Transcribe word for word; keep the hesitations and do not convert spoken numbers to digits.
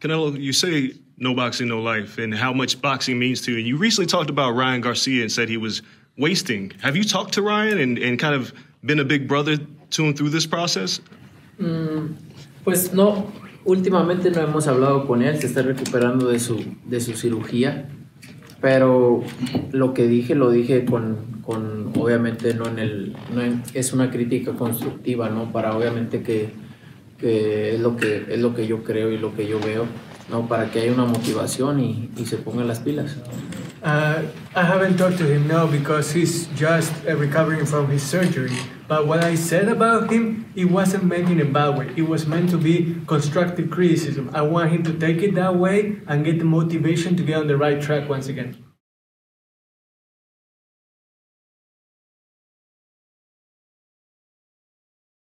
Canelo, you say no boxing, no life, and how much boxing means to you. And you recently talked about Ryan Garcia and said he was wasting. Have you talked to Ryan and, and kind of been a big brother to him through this process? Mm, pues no, últimamente no hemos hablado con él, se está recuperando de su, de su cirugía, pero lo que dije lo dije con, con obviamente no en el, no en, es una crítica constructiva, ¿no? Para obviamente que, que es lo que es lo que yo creo y lo que yo veo, ¿no? Para que haya una motivación y, y se pongan las pilas. Uh, I haven't talked to him now because he's just uh, recovering from his surgery. But what I said about him, it wasn't meant in a bad way. It was meant to be constructive criticism. I want him to take it that way and get the motivation to get on the right track once again.